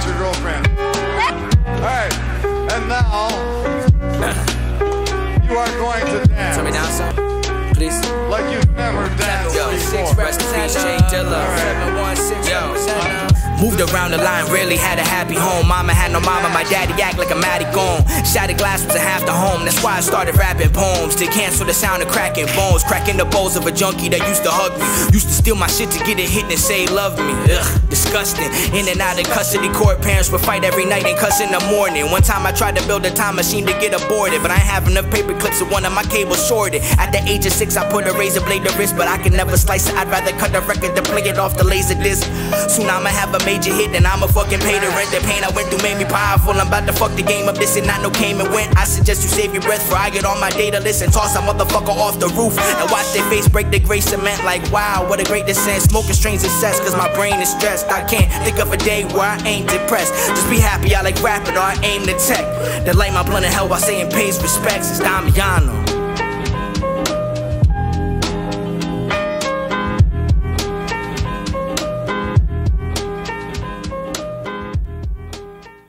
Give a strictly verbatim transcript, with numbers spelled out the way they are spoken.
not your girlfriend. Alright, and now you are going to dance. Turn me down some, please. Like you've never danced before. Rest in peace, Jay Dilla. seven one six, yo. Moved around the line, rarely had a happy home. Mama had no mama, my daddy act like a matty gone. Shattered glass was a half the home, that's why I started rapping poems to cancel the sound of cracking bones. Cracking the bowls of a junkie that used to hug me. Used to steal my shit to get it hit and say love me. Ugh, disgusting. In and out of custody court, parents would fight every night and cuss in the morning. One time I tried to build a time machine to get aborted, but I ain't have enough paper clips so one of my cables shorted. At the age of six I put a razor blade to wrist, but I could never slice it. I'd rather cut the record than play it off the laser disc. Soon I'ma have a major hit and I'ma fucking pay the rent. The pain I went through made me powerful. I'm about to fuck the game up, this and not no came and went. I suggest you save your breath for I get on my data list and toss a motherfucker off the roof and watch their face break the gray cement. Like wow, what a great descent. Smoking strains of cess cause my brain is stressed. I can't think of a day where I ain't depressed. Just be happy I like rapping or I aim to tech. That light my blunt in hell while saying pays respects. It's Damiano.